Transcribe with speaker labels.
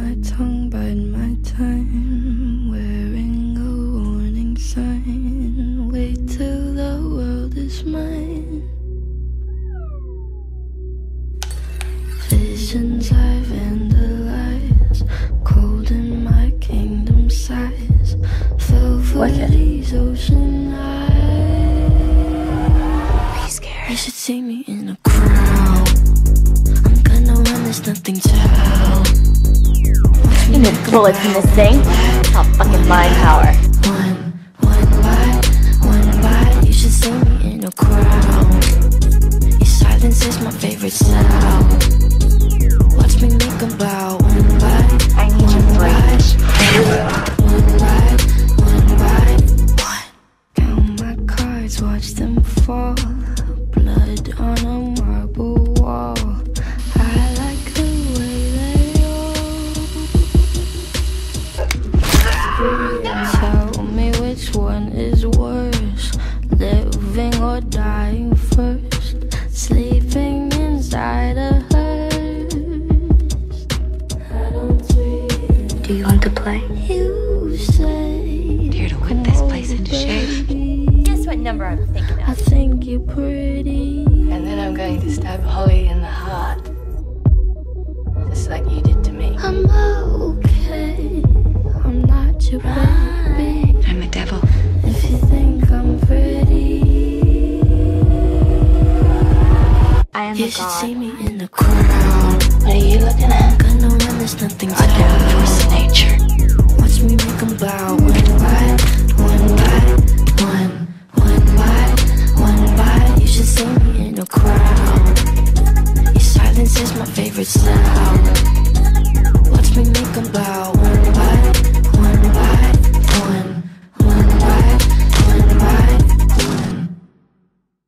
Speaker 1: my tongue, bide my time, wearing a warning sign. Wait till the world is mine. Visions I vandalize, cold in my kingdom size. Fell for these ocean eyes.
Speaker 2: Are you scared?
Speaker 1: You should see me in a crowd. I'm gonna run, there's nothing to help.
Speaker 2: You know bullets in this thing. All fucking mind power.
Speaker 1: One bite, you should see me in a crowd. Your silence is my favorite sound. Watch me make a bow. One bite,
Speaker 2: I need your brains.
Speaker 1: one bite. Count my cards, watch them fall. Blood on a marble wall. I like the way they roll. Tell me which one is worse, living or dying first. Sleeping inside a hearse. I don't dream.
Speaker 2: Do you want to play?
Speaker 1: You say
Speaker 2: Here to whip this place into shape. Guess what number I'm thinking
Speaker 1: I
Speaker 2: of?
Speaker 1: think you're pretty.
Speaker 3: And then I'm going to stab Holly in the heart. Just like you did to me.
Speaker 1: I'm okay. I'm not your baby.
Speaker 2: I'm a devil.
Speaker 1: If you think I'm pretty,
Speaker 2: I am
Speaker 1: you
Speaker 2: a
Speaker 1: should
Speaker 2: god.
Speaker 1: see me in the crowd.
Speaker 3: What are you looking at?
Speaker 1: Gonna run, there's nothing to
Speaker 2: Goddamn force of nature.
Speaker 1: Watch me make them bow. One bite, one bite. You should see me in a crowd. Your silence is my favorite sound.